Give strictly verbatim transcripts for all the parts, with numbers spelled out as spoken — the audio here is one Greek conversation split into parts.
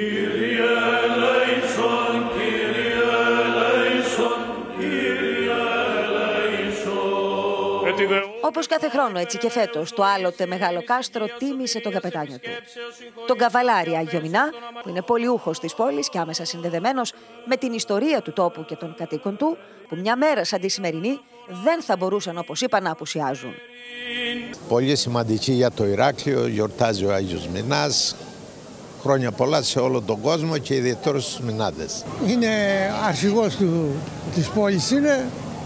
Όπως κάθε χρόνο, έτσι και φέτος, το άλλοτε μεγάλο κάστρο τίμησε τον καπετάνιο του. Τον καβαλάρη Άγιο Μινά, που είναι πολιούχος της πόλης και άμεσα συνδεδεμένος με την ιστορία του τόπου και των κατοίκων του, που μια μέρα σαν τη σημερινή δεν θα μπορούσαν, όπως είπα, να απουσιάζουν. Πολύ σημαντική για το Ηράκλειο, γιορτάζει ο Άγιος Μινάς. Χρόνια πολλά σε όλο τον κόσμο και ιδιαίτερα στους Μινάδες. Είναι αρχηγός του, της πόλης, είναι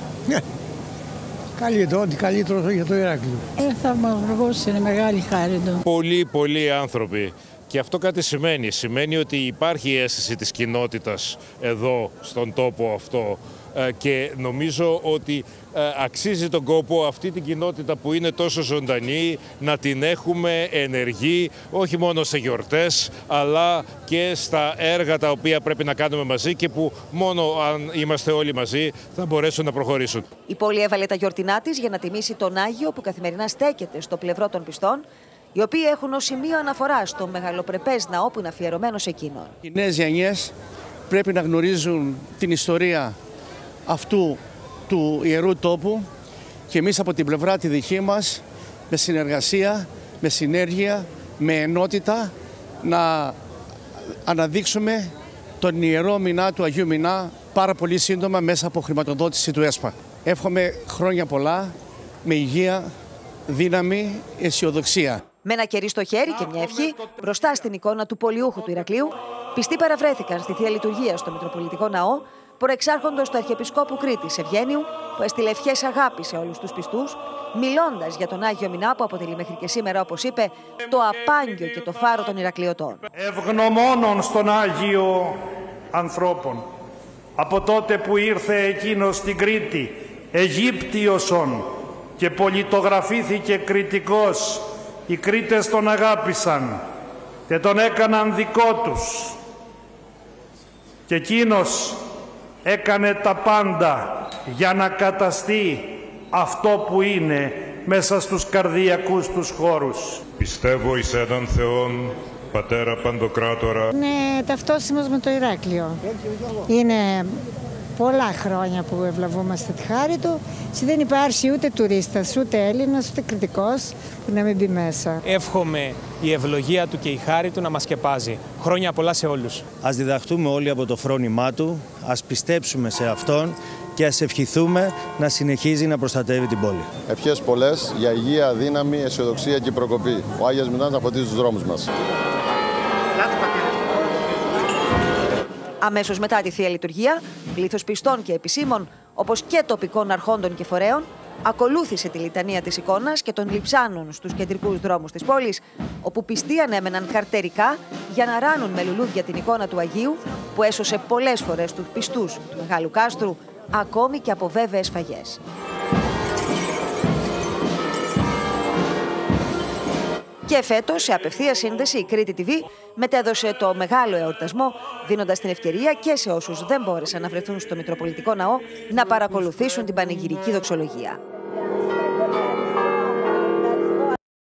καλύτερο, ό,τι καλύτερο για το Ηράκλειο. Ε, θαυμαγωγός, είναι μεγάλη χάρη του. Πολλοί, πολλοί άνθρωποι. Και αυτό κάτι σημαίνει. Σημαίνει ότι υπάρχει η αίσθηση της κοινότητας εδώ, στον τόπο αυτό. Και νομίζω ότι αξίζει τον κόπο αυτή την κοινότητα που είναι τόσο ζωντανή να την έχουμε ενεργή, όχι μόνο σε γιορτές, αλλά και στα έργα τα οποία πρέπει να κάνουμε μαζί και που μόνο αν είμαστε όλοι μαζί θα μπορέσουν να προχωρήσουν. Η πόλη έβαλε τα γιορτινά της για να τιμήσει τον Άγιο που καθημερινά στέκεται στο πλευρό των πιστών, οι οποίοι έχουν ως σημείο αναφορά στο μεγαλοπρεπές ναό που είναι αφιερωμένο σε εκείνον. Οι νέες γενιές πρέπει να γνωρίζουν την ιστορία αυτού του ιερού τόπου και εμείς από την πλευρά τη δική μας, με συνεργασία, με συνέργεια, με ενότητα, να αναδείξουμε τον ιερό μηνά του Αγίου Μινά πάρα πολύ σύντομα μέσα από χρηματοδότηση του ΕΣΠΑ. Εύχομαι χρόνια πολλά, με υγεία, δύναμη, αισιοδοξία. Με ένα κερί στο χέρι και μια ευχή μπροστά στην εικόνα του πολιούχου του Ηρακλείου, πιστοί παραβρέθηκαν στη Θεία Λειτουργία στο Μητροπολιτικό Ναό, προεξάρχοντος του Αρχιεπισκόπου Κρήτης Ευγένιου, που έστειλε ευχές αγάπης σε όλους τους πιστούς, μιλώντας για τον Άγιο Μινά που αποτελεί μέχρι και σήμερα, όπως είπε, το απάγγιο και το φάρο των Ηρακλειωτών. Ευγνωμόνων στον Άγιο ανθρώπων, από τότε που ήρθε εκείνος στην Κρήτη, Αιγύπτιοσον, και πολιτογραφήθηκε Κρητικός, οι Κρήτες τον αγάπησαν και τον έκαναν δικό τους. Και εκείνος έκανε τα πάντα για να καταστεί αυτό που είναι μέσα στους καρδιακούς τους χώρους. Πιστεύω εις έναν Θεόν, Πατέρα Παντοκράτορα. Είναι ταυτόσιμος με το Ηράκλειο. Είναι πολλά χρόνια που ευλαβούμαστε τη χάρη του και δεν υπάρχει ούτε τουρίστας, ούτε Έλληνας, ούτε κριτικός που να μην μπει μέσα. Εύχομαι η ευλογία του και η χάρη του να μας σκεπάζει. Χρόνια πολλά σε όλους. Ας διδαχτούμε όλοι από το φρόνημά του, ας πιστέψουμε σε Αυτόν και ας ευχηθούμε να συνεχίζει να προστατεύει την πόλη. Ευχές πολλές για υγεία, δύναμη, αισιοδοξία και προκοπή. Ο Άγιος Μινάς να φωτίζει τους δρόμους μας. Αμέσως μετά τη Θεία Λειτουργία, πλήθος πιστών και επισήμων, όπως και τοπικών αρχόντων και φορέων, ακολούθησε τη λιτανία της εικόνας και των λειψάνων στους κεντρικούς δρόμους της πόλης, όπου πιστοί ανέμεναν καρτερικά για να ράνουν με λουλούδια την εικόνα του Αγίου, που έσωσε πολλές φορές τους πιστούς του Μεγάλου Κάστρου, ακόμη και από βέβαιες σφαγές. Και φέτος, σε απευθεία σύνδεση, η Κρήτη τι βι μετέδωσε το μεγάλο εορτασμό, δίνοντας την ευκαιρία και σε όσους δεν μπόρεσαν να βρεθούν στο Μητροπολιτικό Ναό να παρακολουθήσουν την πανηγυρική δοξολογία.